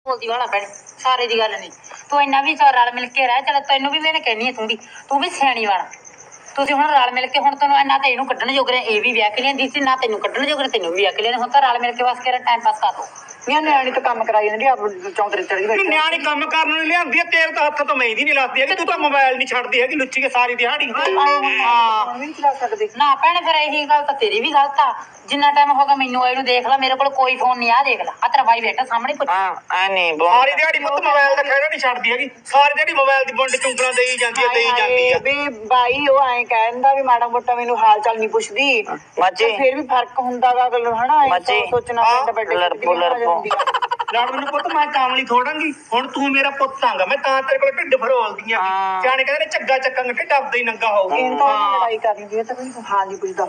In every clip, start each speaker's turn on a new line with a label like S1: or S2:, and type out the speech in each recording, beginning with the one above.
S1: बोलती वाला भैन सारे दी गल नहीं तू इन्ना भी रल मिल के रह चल तेनों भी मैं कहनी है तू भी सियाणी वाला ਤੁਸੀਂ ਹੁਣ ਰਲ ਮਿਲ ਕੇ ਹੁਣ ਤੈਨੂੰ ਨਾ ਤੇ ਇਹਨੂੰ ਕੱਢਣ ਜੋਗਰੇ ਇਹ ਵੀ ਵਿਆਹ ਕੇ ਲਿਆਂਦੀ ਸੀ ਨਾ ਤੈਨੂੰ ਕੱਢਣ ਜੋਗਰੇ ਤੈਨੂੰ ਵੀ ਵਿਆਹ ਕੇ ਲਿਆਂਦੇ ਹੁਣ ਤਾਂ ਰਲ ਮਿਲ ਕੇ ਬਸ ਕੇ ਟਾਈਮ ਪਾਸ ਕਰ ਦੋ ਨਿਆਣੀ ਤਾਂ ਕੰਮ ਕਰਾਈ ਜਾਂਦੀ ਆਪ ਚੌਂਤਰੇ ਚੜ ਗਈ ਨਿਆਣੀ ਕੰਮ ਕਰਨ ਨੂੰ ਲਿਆਂਦੀ ਤੇਰੇ ਤਾਂ ਹੱਥ ਤੋਂ ਮਹਿੰਦੀ ਨਹੀਂ ਲਾਤੀ ਹੈਗੀ ਤੂੰ ਤਾਂ ਮੋਬਾਈਲ ਨਹੀਂ ਛੱਡਦੀ ਹੈਗੀ ਲੁੱਚੀ ਕੇ ਸਾਰੀ ਦਿਹਾੜੀ ਹਾਂ ਨਹੀਂ ਚਲਾ ਸਕਦੇ ਨਾ ਭੈਣੇ ਫਿਰ ਇਹੀ ਗੱਲ ਤਾਂ ਤੇਰੀ ਵੀ ਗਲਤ ਆ ਜਿੰਨਾ ਟਾਈਮ ਹੋ ਗਿਆ ਮੈਨੂੰ ਇਹਨੂੰ ਦੇਖ ਲੈ ਮੇਰੇ ਕੋਲ ਕੋਈ ਫੋਨ ਨਹੀਂ ਆ ਦੇਖ ਲੈ ਆ ਤੇਰਾ ਭਾਈ ਬੈਠਾ ਸਾਹਮਣੇ ਪੁੱਛ ਹਾਂ ਐ ਨਹੀਂ ਸਾਰੀ ਦਿਹਾੜੀ ਪੁੱਤ ਮੋਬਾਈਲ ਦਾ ਖਹਿੜਾ ਨਹੀਂ ਛੱਡਦੀ ਹੈਗੀ ਸਾਰੀ ਦਿਹਾੜੀ ਮੋਬਾਈਲ ਦੀ ਬੰਡ ਚੁੰਗਲਾਂ ਦੇਈ ਜਾਂਦੀ ਆ
S2: ਵੀ ਬਾਈ ਉਹ ਐਂ ਕਹਿੰਦਾ ਵੀ ਮਾੜਾ ਮੋਟਾ ਮੈਨੂੰ ਹਾਲ ਚਾਲ ਨਹੀਂ ਪੁੱਛਦੀ
S1: ਮਾਚੇ
S2: ਫਿਰ ਵੀ ਫਰਕ ਹੁੰਦਾ ਗਾ ਗੱਲ ਹਨਾ ਸੋਚਣਾ ਪੈਂਦਾ ਬੈਠੇ
S1: ਲੜ
S2: ਮੈਨੂੰ
S1: ਪੁੱਤ ਮੈਂ ਕਾਮਲੀ ਥੋੜਾਂਗੀ ਹੁਣ ਤੂੰ ਮੇਰਾ ਪੁੱਤ ਆਂਗਾ ਮੈਂ ਤਾਂ ਤੇਰੇ ਕੋਲ ਢਿੱਡ ਫਰੋਲਦੀ ਆ ਜਾਣੇ ਕਹਿੰਦੇ ਨੇ ਝੱਗਾ ਚੱਕਾਂਗੇ ਢਿੱਡ ਆਪਦਾ ਹੀ ਨੰਗਾ ਹੋਊਗਾ
S2: ਲੜਾਈ ਕਰਨੀ ਜੀ ਤਾਂ ਕੋਈ ਹਾਲ ਨਹੀਂ ਪੁੱਛਦਾ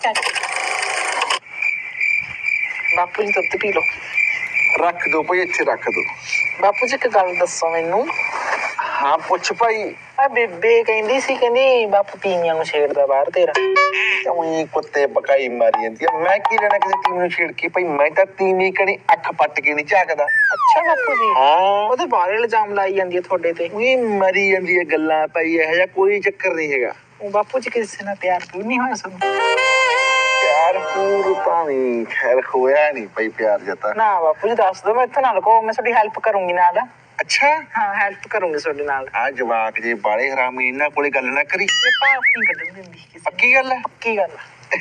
S2: ਬਾਪੂ ਜੀ ਦੁੱਧ ਪੀ ਲੋ
S3: ਰੱਖ ਦੋ ਭਾਈ ਇੱਥੇ ਰੱਖ ਦੋ
S2: ਬਾਪੂ ਜੀ ਇੱਕ ਗੱਲ ਦੱਸੋ ਮੈਨੂੰ
S3: ਹਾਂ ਪੁੱਛ ਭਾਈ
S2: ਆ ਬੇਬੇ ਕਹਿੰਦੀ ਸੀ ਕਹਿੰਦੀ ਬਾਪੂ ਤੀਵੀਆਂ ਨੂੰ ਛੇੜਦਾ ਬਾਹਰ ਤੇਰਾ
S3: ਉਹੀ ਕੁੱਤੇ ਪਕਾਈ ਮਾਰੀ ਜਾਂਦੀ ਆ ਮੈਂ ਕੀ ਲੈਣਾ ਕਿਸੇ ਟੀਮ ਨੂੰ ਛੇੜ ਕੇ ਭਾਈ ਮੈਂ ਤਾਂ ਤੀਵੀਂ ਕਣੀ ਅੱਖ ਪੱਟ ਕੇ ਨਹੀਂ ਝਾਕਦਾ
S2: ਅੱਛਾ ਬਾਪੂ ਜੀ
S3: ਹਾਂ
S2: ਉਹਦੇ ਬਾਰੇ ਇਲਜ਼ਾਮ ਲਾਈ ਜਾਂਦੀ ਹੈ ਤੁਹਾਡੇ ਤੇ
S3: ਉਹੀ ਮਰੀ ਜਾਂਦੀ ਹੈ ਗੱਲਾਂ ਭਾਈ ਇਹੋ ਜਿਹਾ ਕੋਈ ਚੱਕਰ ਨਹੀਂ ਹੈਗਾ
S2: ਉਹ ਬਾਪੂ ਜੀ ਕਿਸੇ ਨਾਲ ਪਿਆਰ ਕਿਉਂ ਨਹੀਂ ਹੋਇਆ ਸਾਨੂੰ
S3: ਪਿਆਰ ਪੂਰ ਤਾਂ ਨਹੀਂ ਖੈਰ ਹੋਇਆ ਨਹੀਂ ਭਾਈ ਪਿਆਰ ਜਤਾ
S2: ਨਾ ਬਾਪੂ ਜੀ ਦੱਸ ਦੋ ਮੈਂ ਇੱਥੇ ਨਾਲ ਕੋ ਮੈਂ ਤੁਹਾਡੀ ਹੈਲਪ ਕਰੂੰਗੀ ਨਾਲ
S3: ਅੱਛਾ
S2: ਹਾਂ ਹੈਲਪ ਕਰੂੰਗੀ ਤੁਹਾਡੇ ਨਾਲ
S3: ਆ ਜਵਾਕ ਜੇ ਬਾਲੇ ਹਰਾਮੀ ਇਹਨਾਂ ਕੋਲੇ ਗੱਲ ਨਾ ਕਰੀ
S2: ਪਾਸ ਨਹੀਂ ਕੱਢਣ ਦਿੰਦੀ
S3: ਪੱਕੀ ਗੱਲ ਹੈ
S2: ਪੱਕੀ ਗੱਲ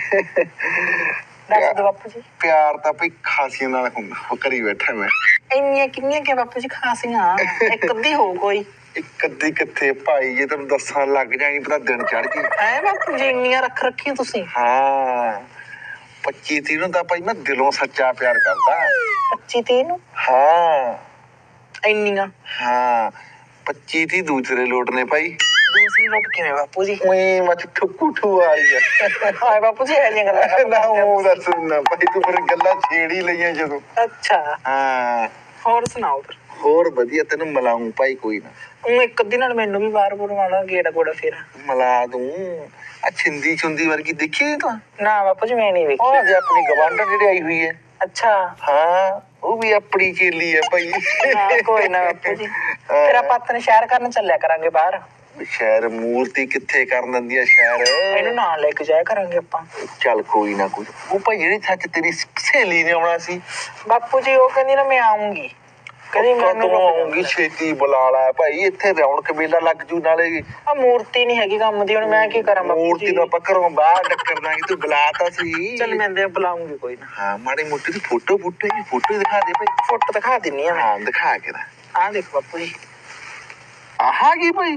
S2: ਦੱਸ ਦੋ ਬਾਪੂ ਜੀ
S3: ਪਿਆਰ ਤਾਂ ਭਾਈ ਖਾਸੀਆਂ ਨਾਲ ਹੁੰਦਾ ਕਰੀ ਬੈਠਾ ਮੈਂ
S2: ਇੰਨੀਆਂ ਕਿੰਨੀਆਂ ਕਿ ਬਾਪੂ ਜੀ ਖਾਸੀਆਂ ਇੱਕ ਅੱਧੀ ਹੋ ਕੋਈ
S3: ਇੱਕ ਅੱਧੀ ਕਿੱਥੇ ਭਾਈ ਜੇ ਤੈਨੂੰ ਦੱਸਣ ਲੱਗ ਜਾਣੀ ਪਤਾ ਦਿਨ ਚੜ ਗਈ
S2: ਐ ਬਾਪੂ ਜੀ ਇੰਨੀਆਂ ਰੱਖੀਆਂ ਤੁਸੀਂ
S3: ਹਾਂ 25-30 ਨੂੰ ਤਾਂ ਭਾਈ ਮੈਂ ਦਿਲੋਂ ਸੱਚਾ ਪਿਆਰ ਕਰਦਾ
S2: 25-30 ਨੂੰ
S3: ਹਾਂ
S2: ਇੰਨੀਆਂ
S3: ਹਾਂ 25-30 ਦੂਸਰੇ ਲੋਟ ਨੇ ਭਾਈ
S2: ਦੂਸਰੀ ਲੋਟ ਕਿਵੇਂ ਬਾਪੂ ਜੀ
S3: ਉਹੀ ਮੱਚ ਠੁੱਕੂ ਠੂ ਆ ਗਿਆ
S2: ਹਾਏ ਬਾਪੂ ਜੀ ਇਹ ਗੱਲਾਂ
S3: ਨਾ ਉਹ ਦੱਸ ਨਾ ਭਾਈ ਤੂੰ ਫਿਰ ਗੱਲਾਂ ਛੇੜ ਹੀ ਲਈਆਂ ਜਦੋਂ
S2: ਅੱਛਾ
S3: ਹਾਂ
S2: ਹੋਰ ਸੁਣਾਓ ਫਿਰ
S3: ਹੋਰ ਵਧੀਆ ਤੈਨੂੰ ਮਿਲਾਉਂ ਭਾਈ ਕੋਈ ਨਾ
S2: ਉਹ ਇੱਕ ਅੱਧੀ ਨਾਲ ਮੈਨੂੰ ਵੀ ਬਾਹਰ ਬੁਰਵਾਣਾ ਗੇੜਾ ਗੋੜਾ ਫੇਰ
S3: ਮਿਲਾ ਦੂੰ ਆ ਛਿੰਦੀ ਚੁੰਦੀ ਵਰਗੀ ਦੇਖੀ ਤਾਂ
S2: ਨਾ ਬਾਪੂ ਜੀ ਮੈਂ ਨਹੀਂ ਵੇਖੀ
S3: ਉਹ ਜੇ ਆਪਣੀ ਗਵਾਂਢਣ ਜਿਹੜੀ ਆਈ ਹੋਈ ਹੈ
S2: ਅੱਛਾ
S3: ਹਾਂ ਉਹ ਵੀ ਆਪਣੀ ਚੇਲੀ ਹੈ ਭਾਈ
S2: ਕੋਈ ਨਾ ਬਾਪੂ ਜੀ ਫਿਰ ਆਪਾਂ ਆਪਣੇ ਸ਼ਹਿਰ ਕਰਨ ਚੱਲਿਆ ਕਰਾਂਗੇ ਬਾਹਰ
S3: ਸ਼ਹਿਰ ਮੂਰਤੀ ਕਿੱਥੇ ਕਰਨ ਦਿੰਦੀ ਆ ਸ਼ਹਿਰ
S2: ਇਹਨੂੰ ਨਾਲ ਲੈ ਕੇ ਜਾਇਆ ਕਰਾਂਗੇ ਆਪਾਂ
S3: ਚੱਲ ਕੋਈ ਨਾ ਕੁਝ ਉਹ ਭਾਈ ਜਿਹੜੀ ਸੱਚ ਤੇਰੀ ਸਹੇਲੀ ਨੇ ਆਉਣਾ ਸੀ
S2: ਬਾਪੂ ਜੀ ਉਹ ਕਹਿੰਦੀ ਨਾ ਮੈਂ ਆਉਂਗੀ ਕਹਿੰਦੀ ਮੈਨੂੰ
S3: ਆਉਂਗੀ ਛੇਤੀ ਬੁਲਾ ਲੈ ਭਾਈ ਇੱਥੇ ਰੌਣਕ ਮੇਲਾ ਲੱਗ ਜੂ ਨਾਲੇ
S2: ਆ ਮੂਰਤੀ ਨਹੀਂ ਹੈਗੀ ਕੰਮ ਦੀ ਹੁਣ ਮੈਂ ਕੀ ਕਰਾਂ ਬਾਪੂ ਜੀ
S3: ਮੂਰਤੀ ਨੂੰ ਆਪਾਂ ਘਰੋਂ ਬਾਹਰ ਡੱਕਰ ਦਾਂਗੇ ਤੂੰ ਬੁਲਾ ਤਾਂ ਸੀ
S2: ਚੱਲ ਮੈਂ ਦੇ ਬੁਲਾਉਂਗੀ ਕੋਈ ਨਾ
S3: ਹਾਂ ਮਾੜੀ ਮੋਟੀ ਦੀ ਫੋਟੋ ਦਿਖਾ ਦੇ ਭਾਈ
S2: ਫੋਟੋ ਦਿਖਾ ਦਿੰਨੀ ਆ
S3: ਹਾਂ ਦਿਖਾ ਕੇ ਨਾ
S2: ਆ ਦੇਖ ਬਾਪੂ ਜੀ
S3: ਆਹ ਕੀ ਭਾਈ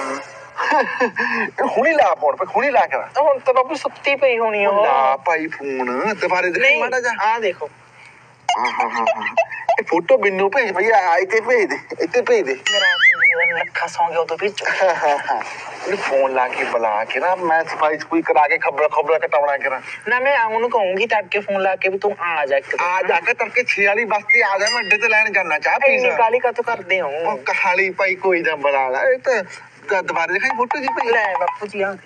S3: ਹੁਣੀ ਲਾ ਫੋਨ ਪੇ ਹੁਣੀ ਲਾ ਕੇ
S2: ਹੁਣ ਤਾਂ ਬਾਪੂ ਸੁੱਤੀ ਪਈ ਹੋਣੀ ਉਹ
S3: ਲਾ ਭਾਈ ਫੋਨ ਦੁਬਾਰੇ ਦੇਖ ਮਾੜਾ ਜਾ
S2: ਆ ਦੇਖੋ
S3: ਹਾਂ ਇਹ ਫੋਟੋ ਮੈਨੂੰ ਭੇਜ ਭਈਆ ਇੱਥੇ ਭੇਜ ਦੇ
S2: ਮੇਰਾ ਲੱਖਾ ਸੌਂ ਗਿਆ ਉਦੋਂ ਵਿੱਚ
S3: ਇਹਨੂੰ ਫੋਨ ਲਾ ਕੇ ਬੁਲਾ ਕੇ ਨਾ ਮੈਂ ਸਫਾਈ ਕੋਈ ਕਰਾ ਕੇ ਖਬਰਾਂ ਕਟਾਉਣਾ ਕਰਾਂ
S2: ਨਾ ਮੈਂ ਉਹਨੂੰ ਕਹੂੰਗੀ ਤੜਕੇ ਫੋਨ ਲਾ ਕੇ ਵੀ ਤੂੰ ਆ ਜਾ
S3: ਕੇ ਤੜਕੇ 6 ਵਾਲੀ ਬੱਸ ਤੇ ਆ ਜਾ ਮੈਂ ਅੱਡੇ ਤੇ ਲੈਣ ਜਾਣਾ ਚਾਹ ਪੀ
S2: ਇੰਨੀ ਕਾਲੀ ਕਾਤੋਂ ਕਰਦੇ ਹੋ
S3: ਉਹ ਕਹਾਲੀ ਭਾਈ ਕੋਈ ਨਾ ਬੁਲਾ ਲੈ ਇਹ ਤਾਂ ਦੁਬਾਰੇ ਦਿਖਾਈ ਫੋਟੋ ਜੀ ਭਾਈ
S2: ਲੈ ਬਾਪੂ ਜੀ ਆ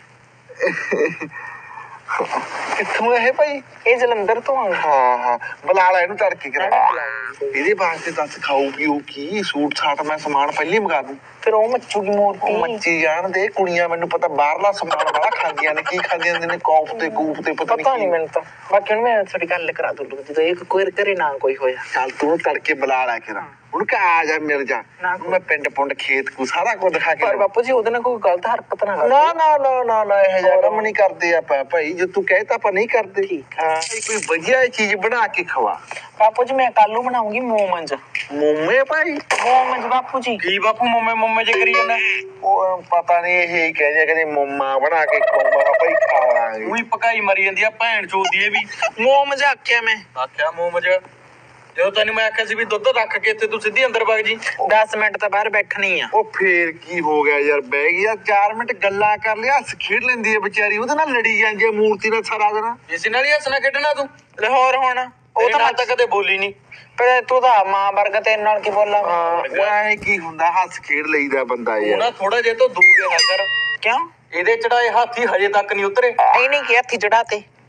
S3: ਕਿੱਥੋਂ ਇਹ ਭਾਈ
S2: ਇਹ ਜਲੰਧਰ ਤੋਂ ਆ
S3: ਹਾਂ ਬੁਲਾ ਲੈ ਇਹਨੂੰ ਤੜਕੇ ਕਰਾ ਇਹਦੇ ਵਾਸਤੇ ਦੱਸ ਖਾਊ ਪੀਊ ਕੀ ਸੂਟ ਸਾਟ ਮੈਂ ਸਮਾਨ ਪਹਿਲੀ ਮੰਗਾ ਦੂੰ
S2: ਫਿਰ ਉਹ ਮੱਚੂਗੀ ਮੂਰਤੀ
S3: ਮੱਚੀ ਜਾਣ ਦੇ ਕੁੜੀਆਂ ਮੈਨੂੰ ਪਤਾ ਬਾਹਰਲਾ ਸਮਾਨ ਬੜਾ ਖਾਂਦੀਆਂ ਨੇ ਕੀ ਖਾਂਦੀਆਂ ਨੇ ਕੋਫਤੇ ਕੂਫਤੇ ਪਤਾ
S2: ਨਹੀਂ ਮੈਨੂੰ ਤਾਂ ਬਾਕੀ ਹੁਣ ਮੈਂ ਤੁਹਾਡੀ ਗੱਲ ਕਰਾ ਦੂੰ ਜਦੋਂ ਇਹ ਕੋਈ ਘਰੇ ਨਾ ਕੋਈ ਹੋਇਆ
S3: ਚੱਲ ਤੂੰ ਤੜਕੇ ਬੁਲਾ ਲੈ ਕੇ ਉਹਨੂੰ ਕਹ ਆ ਜਾ ਮਿਲ ਜਾ ਮੈਂ ਪਿੰਡ ਪੁੰਡ ਖੇਤ ਕੂ ਸਾਰਾ ਕੁਝ ਦਿਖਾ ਕੇ
S2: ਪਰ ਬਾਪੂ ਜੀ ਉਹਦੇ ਨਾਲ ਕੋਈ ਗਲਤ ਹਰਕਤ ਨਾ
S3: ਨਾ ਇਹ ਜਿਹਾ ਕੰਮ ਨਹੀਂ ਕਰਦੇ ਆਪਾਂ ਭਾਈ ਜੇ ਤੂੰ ਕਹੇ ਤਾਂ ਆਪਾਂ ਨਹੀਂ ਕਰਦੇ ਹਾਂ ਕੋਈ ਵਧੀਆ ਚੀਜ਼ ਬਣਾ ਕੇ ਖਵਾ
S2: ਬਾਪੂ ਜੀ ਮੈਂ ਕੱਲ ਨੂੰ ਬਣਾਉਂਗੀ ਮੋਮੰਜ
S3: ਮੋਮੇ ਭਾਈ
S2: ਮੋਮੰਜ ਬਾਪੂ ਜੀ
S1: ਕੀ ਬਾਪੂ ਮੋਮੇ ਜੇ ਕਰੀ ਜਾਂਦਾ
S3: ਉਹ ਪਤਾ ਨਹੀਂ ਇਹ ਕਹਿ ਜਾ ਕਹਿੰਦੇ ਮੋਮਾ ਬਣਾ ਕੇ ਖਵਾਉਂਗਾ ਭਾਈ ਖਾਵਾਂਗੇ
S1: ਉਹੀ ਪਕਾਈ ਮਰੀ ਜਾਂਦੀ ਆ ਭੈਣ ਚੋਦੀ ਇਹ ਵੀ
S2: ਮੋਮੰਜ ਆਖਿਆ ਮੈਂ
S1: ਆਖਿਆ ਮੋਮਜ ਜਦੋਂ ਤੈਨੂੰ ਮੈਂ ਆਖਿਆ ਸੀ ਵੀ ਦੁੱਧ ਰੱਖ ਕੇ ਇੱਥੇ ਤੂੰ ਸਿੱਧੀ ਅੰਦਰ ਵਗ ਜੀ
S2: 10 ਮਿੰਟ ਤਾਂ ਬਾਹਰ ਬੈਠਣੀ ਆ
S3: ਉਹ ਫੇਰ ਕੀ ਹੋ ਗਿਆ ਯਾਰ ਬਹਿ ਗਈ 4 ਮਿੰਟ ਗੱਲਾਂ ਕਰ ਲਿਆ ਹੱਸ ਖੇਡ ਲੈਂਦੀ ਹੈ ਵਿਚਾਰੀ ਉਹਦੇ ਨਾਲ ਲੜੀ ਜਾਂਦੀ ਹੈ ਮੂਰਤੀ ਨਾਲ ਸਾਰਾ ਦਿਨ
S1: ਇਸੇ ਨਾਲ ਹੀ ਹੱਸਣਾ ਖੇਡਣਾ ਤੂੰ
S2: ਲਾਹੌਰ ਹੁਣ
S1: ਉਹ ਤਾਂ ਕਦੇ ਬੋਲੀ ਨਹੀਂ
S2: ਪਰ ਤੂੰ ਤਾਂ ਮਾਂ ਵਰਗਾ ਤੇਰੇ ਨਾਲ ਕੀ ਬੋਲਾਂ
S3: ਐ ਕੀ ਹੁੰਦਾ ਹੱਸ ਖੇਡ ਲਈਦਾ ਬੰਦਾ ਯਾਰ
S1: ਉਹਨਾਂ ਥੋੜਾ ਜਿਹਾ ਤੋਂ ਦੂਰ ਰਿਹਾ ਕਰ
S2: ਕਿਉਂ
S1: ਇਹਦੇ ਚੜਾਏ ਹਾਥੀ ਹਜੇ ਤੱਕ ਨਹੀਂ ਉਤਰੇ
S2: ਇਹ ਨਹੀਂ ਕਿ ਹੱਥੀ ਚੜਾਤੇ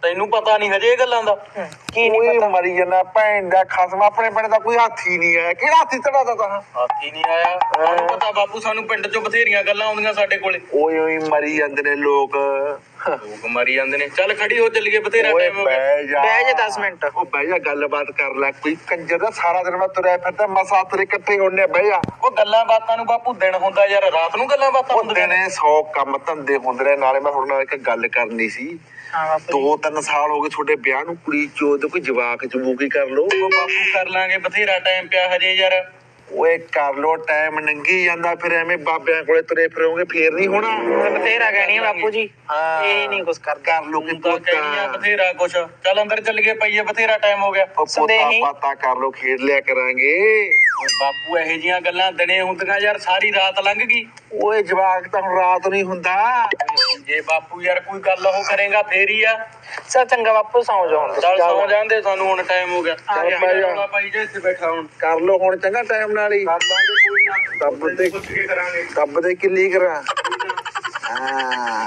S4: ਤੈਨੂੰ ਪਤਾ ਨਹੀਂ ਹਜੇ ਇਹ ਗੱਲਾਂ ਦਾ।
S2: ਕੀ ਨਹੀਂ
S3: ਕੋਈ
S2: ਪਤਾ?
S3: ਮਰੀ ਜਾਂਦਾ ਭੈਣ ਦਾ ਖਸਮ, ਆਪਣੇ ਪਿੰਡ ਦਾ ਕੋਈ ਹਾਥੀ ਨਹੀਂ ਆਇਆ। ਕਿਹੜਾ ਹਾਥੀ ਚੜਾਦਾ ਤਾ?
S4: ਹਾਥੀ ਨਹੀਂ ਆਇਆ ਸਾਨੂੰ ਪਤਾ ਬਾਪੂ, ਸਾਨੂੰ ਪਿੰਡ ਚੋਂ ਬਥੇਰੀਆਂ ਗੱਲਾਂ ਆਉਂਦੀਆਂ ਸਾਡੇ ਕੋਲੇ।
S3: ਓਏ ਓਏ ਮਰੀ ਜਾਂਦੇ ਨੇ ਲੋਕ।
S4: ਲੋਕ ਮਰੀ ਜਾਂਦੇ ਨੇ। ਚੱਲ ਖੜੀ ਹੋ, ਚੱਲੀਏ, ਬਥੇਰਾ
S3: ਓਏ
S4: ਟਾਈਮ ਹੋ ਗਿਆ।
S3: ਬਹਿ ਜਾ,
S2: ਬਹਿ ਜਾ 10 ਮਿੰਟ।
S3: ਉਹ ਬਹਿ ਜਾ, ਗੱਲਬਾਤ ਕਰ ਲੈ। ਕੋਈ ਕੰਜਰ ਦਾ ਸਾਰਾ ਦਿਨ ਮੈਂ ਤੁਰਿਆ ਫਿਰਦਾ, ਮਸਾ ਤੇਰੇ ਇਕੱਠੇ ਹੋਣੇ। ਬਹਿ ਜਾ।
S4: ਉਹ ਗੱਲਾਂ ਬਾਤਾਂ ਨੂੰ ਬਾਪੂ ਦਿਨ ਹੁੰਦਾ ਯਾਰ, ਰਾਤ ਨੂੰ ਗੱਲਾਂ ਬਾਤਾਂ
S3: ਉਹ
S4: ਹੁੰਦੀਆਂ ਨੇ।
S3: ਦਿਨੇ 100 ਕੰਮ ਧੰਦੇ ਹੁੰਦੇ ਨੇ। ਨਾਲੇ ਮੈਂ ਤੁਹਾਡੇ ਨਾਲ ਇੱਕ ਗੱਲ ਕਰਨੀ ਸੀ।
S2: ਹਾਂ ਬਾਪੂ ਜੀ।
S3: 2-3 ਸਾਲ ਹੋ ਗਏ ਤੁਹਾਡੇ ਵਿਆਹ ਨੂੰ, ਕੁੜੀ ਚੋਦ ਕੋਈ ਜਵਾਕ ਜਮੂਕੀ ਕਰ ਲੋ।
S4: ਉਹ ਬਾਪੂ ਕਰ ਲਾਂਗੇ, ਬਥੇਰਾ ਟਾਈਮ ਪਿਆ ਹਜੇ ਯਾਰ।
S3: ਓਏ ਕਰ ਲੋ, ਟਾਈਮ ਲੰਘੀ ਜਾਂਦਾ। ਫਿਰ ਐਵੇਂ ਬਾਬਿਆਂ ਕੋਲੇ ਤੁਰੇ ਫਿਰੋਗੇ, ਫੇਰ ਨਹੀਂ ਹੋਣਾ।
S2: ਬਥੇਰਾ ਕਹਿਣੀ ਆ ਬਾਪੂ ਜੀ,
S3: ਹਾਂ।
S2: ਇਹ ਨਹੀਂ ਕੁਛ ਕਰਦਾ।
S3: ਕਰ ਲੋ ਕਿ
S4: ਤੂੰ ਤਾਂ ਕਹਿਣੀ ਆ ਬਥੇਰਾ ਕੁਛ। ਚੱਲ ਅੰਦਰ ਚੱਲ ਗਏ, ਪਈਏ, ਬਥੇਰਾ ਟਾਈਮ ਹੋ ਗਿਆ।
S3: ਪੋਤਾ
S2: ਸੰਦੇਹੀ।
S3: ਪਾਤਾ ਕਰ ਲੋ, ਖੇਡ ਲਿਆ ਕਰਾਂਗੇ।
S4: ਓਏ ਬਾਪੂ ਇਹੋ ਜੀਆਂ ਗੱਲਾਂ ਦਿਨੇ ਹੁੰਦੀਆਂ ਯਾਰ, ਸਾਰੀ ਰਾਤ ਲੰਘ ਗਈ।
S3: ਓਏ ਜਵਾਕ ਤਾਂ ਹੁਣ ਰਾਤ ਨਹੀਂ ਹੁੰਦਾ।
S4: ਜੇ ਬਾਪੂ ਯਾਰ ਕੋਈ ਗੱਲ ਉਹ ਕਰੇਗਾ ਫੇਰ ਹੀ ਆ।
S2: ਚੱਲ ਚੰਗਾ ਬਾਪੂ, ਸੌਂ ਜਾ ਹੁਣ।
S4: ਚੱਲ ਸੌਂ ਜਾਂਦੇ, ਸਾਨੂੰ ਹੁਣ ਟਾਈਮ ਹੋ ਗਿਆ।
S2: ਆ ਗਿਆ।
S4: ਰੌਲਾ ਪਾਈ ਜੇ ਇੱਥੇ ਬੈਠਾ ਹੁਣ।
S3: ਕਰ ਲੋ ਹੁਣ ਚੰਗਾ, ਟਾਈਮ ਨਾਲ ਹੀ।
S4: ਕਰ ਲਾਂਗੇ ਕੋਈ ਨਾ,
S3: ਦੱਬ ਤੇ
S4: ਪੁੱਛ ਕੇ ਕਰਾਂਗੇ।
S3: ਦੱਬ ਦੇ ਕਿੱਲੀ ਕਰਾਂ। ਹਾਂ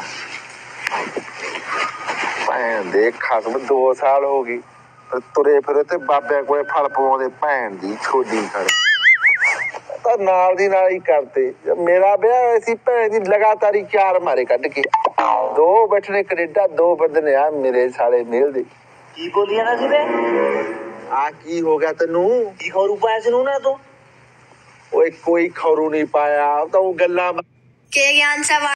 S3: ਭੈਣ ਦੇ ਖਸਮ, 2 ਸਾਲ ਹੋ ਗਈ ਤੁਰੇ ਫਿਰੇ ਤੇ ਬਾਬਿਆਂ ਕੋਲੇ ਫਲ ਪਵਾਉਂਦੇ। ਭੈਣ ਦੀ ਛੋਡੀ ਖੜ ਤਾਂ ਨਾਲ ਦੀ ਨਾਲ ਹੀ ਕਰਤੇ। ਮੇਰਾ ਵਿਆਹ ਹੋਇਆ ਸੀ, ਭੈਣ ਦੀ ਲਗਾਤਾਰੀ 4 ਮਾਰੇ ਕੱਢ ਕੇ। 2 ਬੈਠਣੇ ਕੈਨੇਡਾ, 2 ਬੰਦੇ ਨੇ ਆ ਮੇਰੇ ਸਾਲੇ ਮੇਲ ਦੇ।
S2: ਕੀ ਬੋਲੀਆਂ ਨਾ ਸੀ ਤੇ
S3: ਆ ਕੀ ਹੋ ਗਿਆ ਤੈਨੂੰ?
S2: ਕੀ ਖਰੂ ਪਾਇਆ ਸੀ ਨੂੰ ਨਾ ਤੂੰ?
S3: ਓਏ ਕੋਈ ਖਰੂ ਨਹੀਂ ਪਾਇਆ, ਤਾਂ ਉਹ ਗੱਲਾਂ
S5: के ज्ञान सवाल